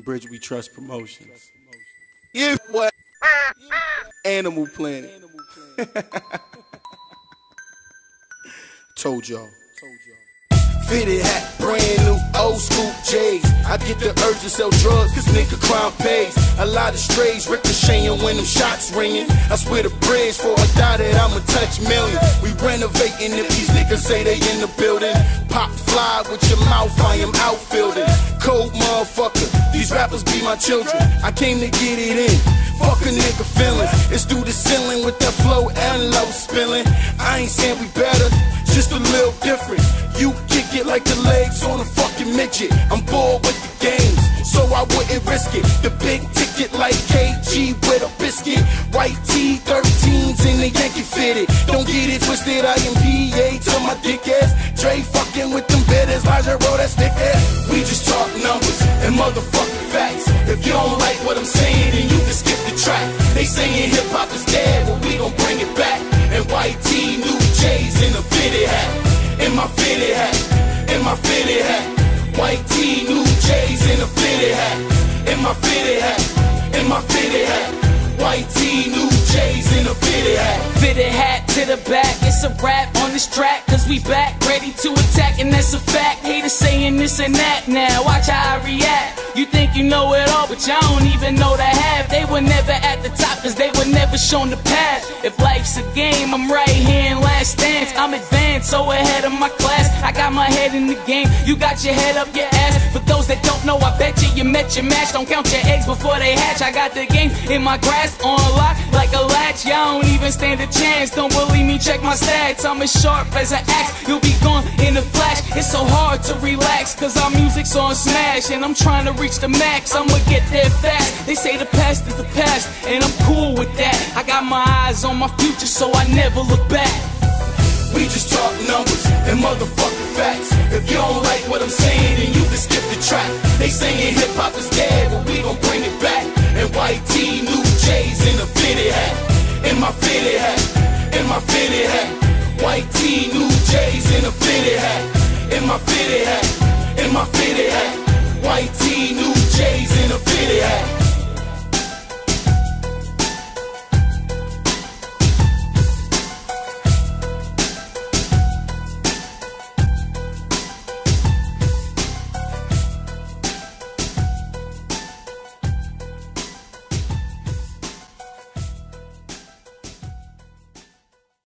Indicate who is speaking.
Speaker 1: Bridge We Trust Promotions. Yeah, what? Animal Planet. Told y'all. Fitted hat, brand new, old school J's. I get the urge to sell drugs, cause nigga crime pays. A lot of strays ricocheting when them shots ringing. I swear the bridge for a die that I'ma touch millions. We renovating if these niggas say they in the building. Pop fly with your mouth, I am outfielding. Cold motherfucker, these rappers be my children. I came to get it in. Fuck a nigga feelings. It's through the ceiling with that flow and low spilling. I ain't saying we better, just a little different. You kick it like the legs on a fucking midget. I'm bored with the games, so I wouldn't risk it. The big ticket like KG with a biscuit. White T13s in the Yankee fitted. Don't get it twisted, I am PA to my dick ass. Dre fucking with them bitters, Elijah roll that stick ass. We just talk numbers and motherfucking facts. If you don't like what I'm saying, then you can skip the track. They saying hip hop is dead, but we gon' bring it back. And white T, new J's in a fitted hat. In my fitted hat, in my fitted hat. White T, new J's in a fitted hat. In my fitted hat, in my fitted hat. White T, new J's in a fitted hat.
Speaker 2: Fitted hat to the back, it's a rap on this track. Cause we back, ready to attack, and that's a fact. Haters saying this and that now, watch how I react. You think you know it all, but y'all don't even know the half. They were never at the top, cause they were never shown the path. If life's a game, I'm right here in last dance. I'm advanced, so ahead of my class. I got my head in the game, you got your head up your ass. For those that don't know, I bet you met your match. Don't count your eggs before they hatch. I got the game in my grasp, on lock like a latch. Y'all don't even stand a chance, don't believe me, check my stats. I'm as sharp as an axe, you'll be gone in a flash. It's so hard to relax, cause our music's on smash. And I'm trying to reach the max, I'ma get there fast. They say the past is the past, and I'm cool with that. I got my eyes on my future, so I never look back.
Speaker 1: We just talk numbers and motherfucking facts. If you don't like what I'm saying, then you can skip the track. They saying hip hop is dead, but we gon' bring it back. And white T, new J's in a fitted hat. In my fitted hat, in my fitted hat. White T, new J's in a fitted hat. In my fitted hat, in my fitted hat. White T, new J's in a fitted hat.